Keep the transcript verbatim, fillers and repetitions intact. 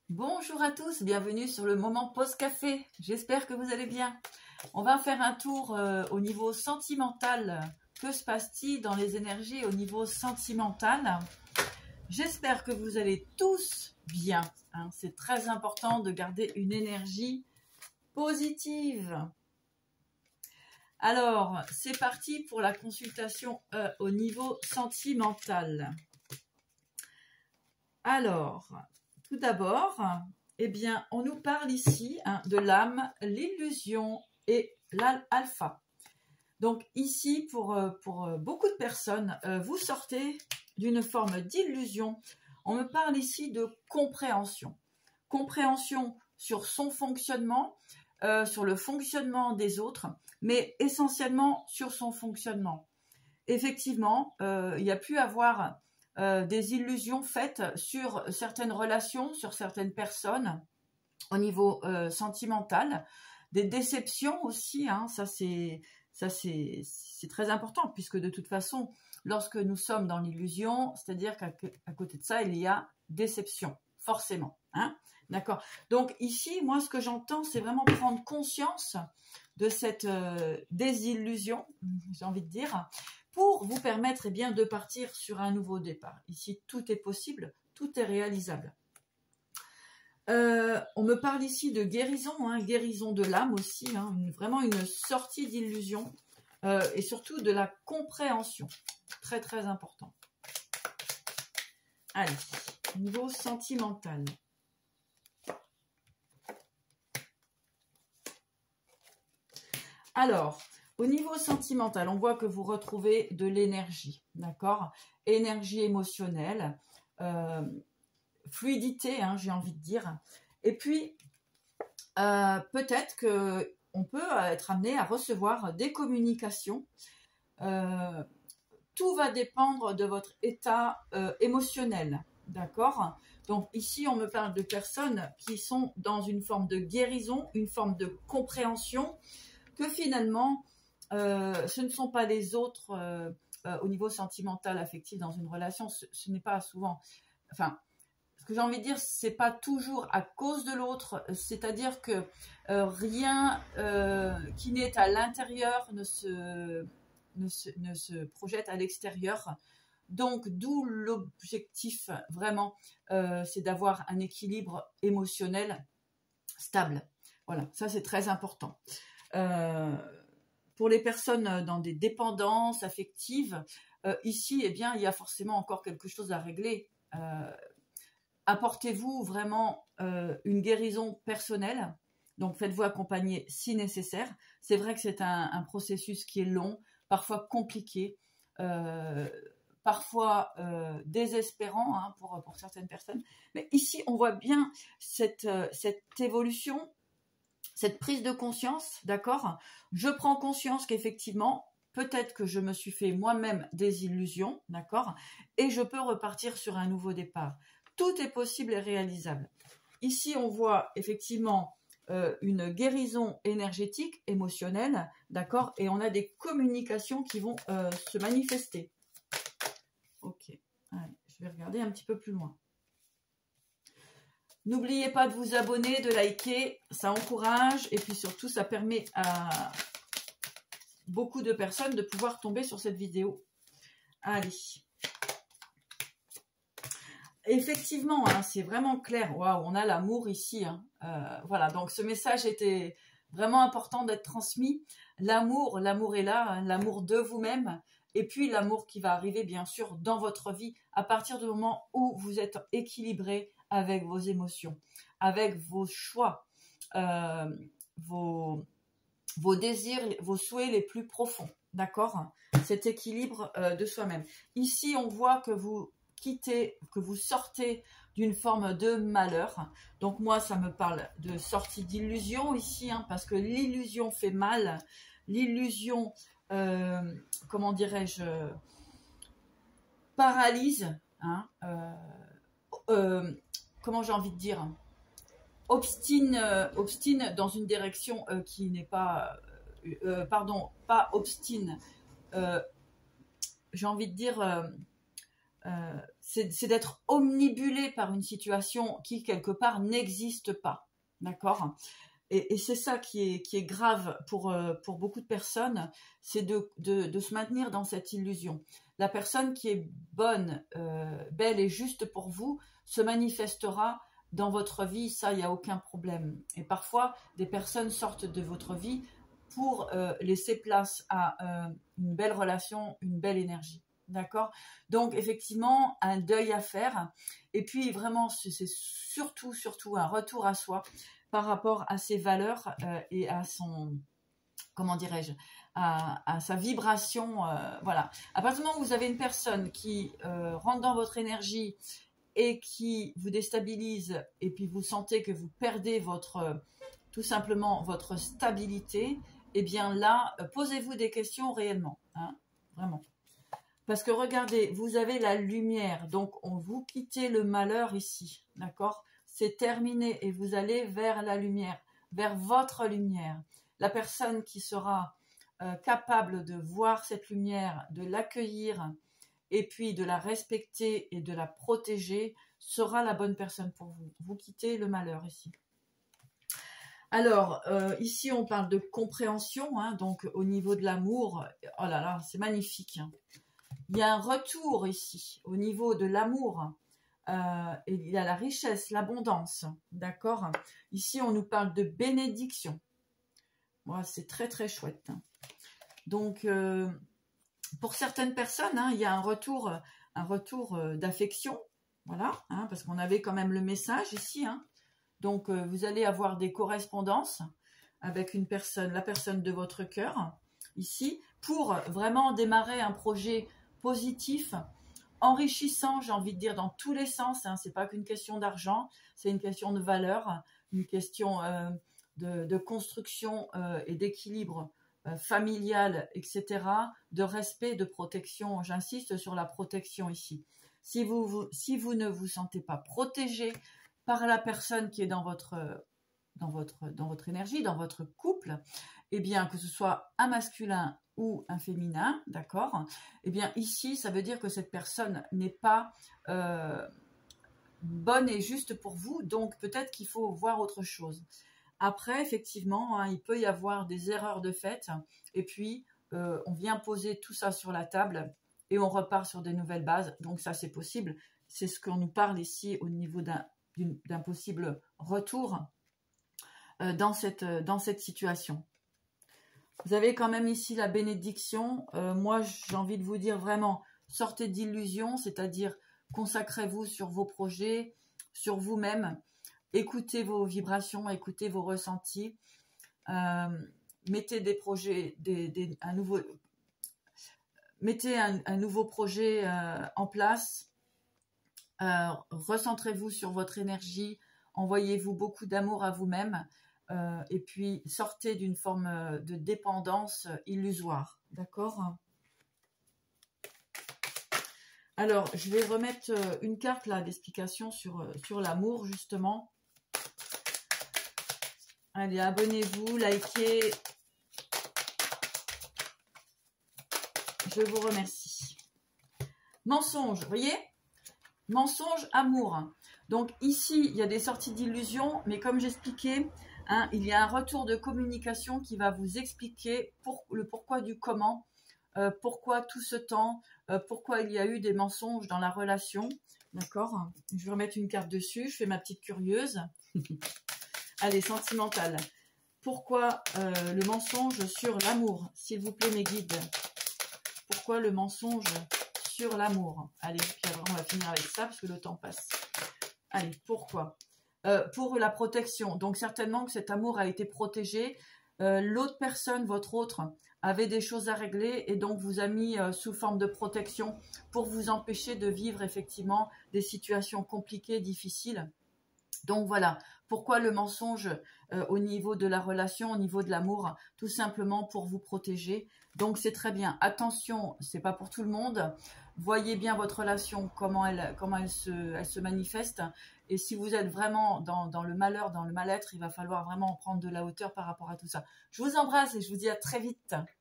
Bonjour à tous, bienvenue sur le moment pause café. J'espère que vous allez bien. On va faire un tour euh, au niveau sentimental. Que se passe-t-il dans les énergies au niveau sentimental? J'espère que vous allez tous bien. Hein. C'est très important de garder une énergie positive. Alors, c'est parti pour la consultation euh, au niveau sentimental. Alors, tout d'abord, eh bien, on nous parle ici hein, de l'âme, l'illusion et l'alpha. Donc ici, pour, pour beaucoup de personnes, vous sortez d'une forme d'illusion. On me parle ici de compréhension. Compréhension sur son fonctionnement, euh, sur le fonctionnement des autres, mais essentiellement sur son fonctionnement. Effectivement, euh, il y a pu avoir euh, des illusions faites sur certaines relations, sur certaines personnes au niveau euh, sentimental, des déceptions aussi, hein, ça c'est ça c'est c'est très important puisque de toute façon, lorsque nous sommes dans l'illusion, c'est-à-dire qu'à à côté de ça, il y a déception, forcément, hein, d'accord. Donc ici, moi, ce que j'entends, c'est vraiment prendre conscience de cette euh, désillusion, j'ai envie de dire, pour vous permettre eh bien, de partir sur un nouveau départ. Ici, tout est possible, tout est réalisable. Euh, on me parle ici de guérison, hein, guérison de l'âme aussi, hein, une, vraiment une sortie d'illusion euh, et surtout de la compréhension. Très, très important. Allez, niveau sentimental. Alors, au niveau sentimental, on voit que vous retrouvez de l'énergie, d'accord? Énergie émotionnelle, euh, fluidité, hein, j'ai envie de dire. Et puis, euh, peut-être qu'on peut être amené à recevoir des communications. Euh, tout va dépendre de votre état euh, émotionnel, d'accord? Donc ici, on me parle de personnes qui sont dans une forme de guérison, une forme de compréhension, que finalement, euh, ce ne sont pas les autres euh, euh, au niveau sentimental, affectif dans une relation, ce, ce n'est pas souvent... Enfin, ce que j'ai envie de dire, c'est pas toujours à cause de l'autre, c'est-à-dire que euh, rien euh, qui n'est à l'intérieur ne se, ne, se, ne se projette à l'extérieur. Donc, d'où l'objectif, vraiment, euh, c'est d'avoir un équilibre émotionnel stable. Voilà, ça c'est très important. Euh, pour les personnes dans des dépendances affectives, euh, ici, eh bien, il y a forcément encore quelque chose à régler. Euh, apportez-vous vraiment euh, une guérison personnelle. Donc, faites-vous accompagner si nécessaire. C'est vrai que c'est un, un processus qui est long, parfois compliqué, euh, parfois euh, désespérant hein, pour, pour certaines personnes. Mais ici, on voit bien cette, euh, cette évolution, cette prise de conscience, d'accord? Je prends conscience qu'effectivement, peut-être que je me suis fait moi-même des illusions, d'accord? Et je peux repartir sur un nouveau départ. Tout est possible et réalisable. Ici, on voit effectivement euh, une guérison énergétique, émotionnelle, d'accord? Et on a des communications qui vont euh, se manifester. Ok, allez, je vais regarder un petit peu plus loin. N'oubliez pas de vous abonner, de liker, ça encourage et puis surtout ça permet à beaucoup de personnes de pouvoir tomber sur cette vidéo. Allez. Effectivement, hein, c'est vraiment clair. Waouh, on a l'amour ici. Hein. Euh, voilà, donc ce message était vraiment important d'être transmis. L'amour, l'amour est là, hein, l'amour de vous-même et puis l'amour qui va arriver bien sûr dans votre vie à partir du moment où vous êtes équilibré avec vos émotions, avec vos choix, euh, vos, vos désirs, vos souhaits les plus profonds, d'accord? Cet équilibre euh, de soi-même. Ici, on voit que vous quittez, que vous sortez d'une forme de malheur. Donc moi, ça me parle de sortie d'illusion ici, hein, parce que l'illusion fait mal. L'illusion, euh, comment dirais-je, paralyse, hein, euh, euh, comment j'ai envie de dire, obstine, euh, obstine dans une direction euh, qui n'est pas, euh, euh, pardon, pas obstine, euh, j'ai envie de dire, euh, euh, c'est d'être omnibulé par une situation qui, quelque part, n'existe pas. D'accord ? Et, et c'est ça qui est, qui est grave pour, euh, pour beaucoup de personnes, c'est de, de, de se maintenir dans cette illusion. La personne qui est bonne, euh, belle et juste pour vous se manifestera dans votre vie, ça, il n'y a aucun problème. Et parfois, des personnes sortent de votre vie pour euh, laisser place à euh, une belle relation, une belle énergie. D'accord ? Donc, effectivement, un deuil à faire. Et puis, vraiment, c'est surtout, surtout un retour à soi par rapport à ses valeurs euh, et à son, comment dirais-je, à, à sa vibration. Euh, voilà. À partir du moment où vous avez une personne qui euh, rentre dans votre énergie et qui vous déstabilise, et puis vous sentez que vous perdez votre, euh, tout simplement votre stabilité, eh bien là, euh, posez-vous des questions réellement. Hein, vraiment. Parce que regardez, vous avez la lumière, donc on vous quittez le malheur ici, d'accord ? C'est terminé et vous allez vers la lumière, vers votre lumière. La personne qui sera euh, capable de voir cette lumière, de l'accueillir et puis de la respecter et de la protéger sera la bonne personne pour vous. Vous quittez le malheur ici. Alors, euh, ici on parle de compréhension, hein, donc au niveau de l'amour, oh là là, c'est magnifique, hein. Il y a un retour ici, au niveau de l'amour, euh, et il y a la richesse, l'abondance, d'accord ? Ici, on nous parle de bénédiction. Moi, c'est très, très chouette. Hein. Donc, euh, pour certaines personnes, hein, il y a un retour, un retour euh, d'affection, voilà, hein, parce qu'on avait quand même le message ici. Hein. Donc, euh, vous allez avoir des correspondances avec une personne, la personne de votre cœur, ici, pour vraiment démarrer un projet positif, enrichissant, j'ai envie de dire, dans tous les sens. Hein. Ce n'est pas qu'une question d'argent, c'est une question de valeur, une question euh, de, de construction euh, et d'équilibre euh, familial, et cetera, de respect, de protection. J'insiste sur la protection ici. Si vous, vous, si vous ne vous sentez pas protégé par la personne qui est dans votre, dans votre, dans votre énergie, dans votre couple, eh bien, que ce soit un masculin ou un féminin, d'accord ? Eh bien, ici, ça veut dire que cette personne n'est pas euh, bonne et juste pour vous, donc peut-être qu'il faut voir autre chose. Après, effectivement, hein, il peut y avoir des erreurs de fait, et puis euh, on vient poser tout ça sur la table et on repart sur des nouvelles bases, donc ça c'est possible. C'est ce qu'on nous parle ici au niveau d'un d'un possible retour euh, dans cette, dans cette situation. Vous avez quand même ici la bénédiction. Euh, moi, j'ai envie de vous dire vraiment, sortez d'illusions, c'est-à-dire consacrez-vous sur vos projets, sur vous-même. Écoutez vos vibrations, écoutez vos ressentis. Euh, mettez des projets, des, des, un nouveau, mettez un, un nouveau projet euh, en place. Euh, recentrez-vous sur votre énergie. Envoyez-vous beaucoup d'amour à vous-même. Euh, et puis, sortez d'une forme de dépendance illusoire. D'accord ? Alors, je vais remettre une carte là d'explication sur, sur l'amour, justement. Allez, abonnez-vous, likez. Je vous remercie. Mensonge, vous voyez ? Mensonge, amour. Donc ici, il y a des sorties d'illusions, mais comme j'expliquais, hein, il y a un retour de communication qui va vous expliquer pour, le pourquoi du comment, euh, pourquoi tout ce temps, euh, pourquoi il y a eu des mensonges dans la relation. D'accord ? Je vais remettre une carte dessus, je fais ma petite curieuse. Allez, sentimentale. Pourquoi euh, le mensonge sur l'amour? S'il vous plaît, mes guides. Pourquoi le mensonge sur l'amour? Allez, puis on va finir avec ça parce que le temps passe. Allez, pourquoi euh, pour la protection. Donc, certainement que cet amour a été protégé. Euh, L'autre personne, votre autre, avait des choses à régler et donc vous a mis euh, sous forme de protection pour vous empêcher de vivre effectivement des situations compliquées, difficiles. Donc voilà, pourquoi le mensonge euh, au niveau de la relation, au niveau de l'amour, tout simplement pour vous protéger. Donc c'est très bien. Attention, c'est pas pour tout le monde. Voyez bien votre relation, comment elle, comment elle se, elle se manifeste. Et si vous êtes vraiment dans, dans le malheur, dans le mal-être, il va falloir vraiment prendre de la hauteur par rapport à tout ça. Je vous embrasse et je vous dis à très vite.